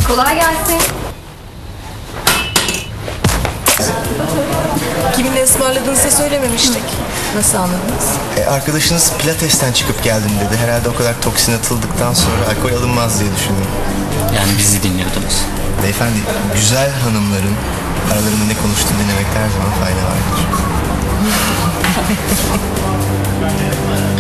Kolay gelsin. Kiminle ısmarladığını size söylememiştik. Nasıl anladınız? Arkadaşınız pilatesten çıkıp geldim dedi. Herhalde o kadar toksin atıldıktan sonra alkol alınmaz diye düşündüm. Yani bizi dinliyordunuz. Beyefendi, güzel hanımların aralarında ne konuştuğunu dinlemekte her zaman fayda vardır.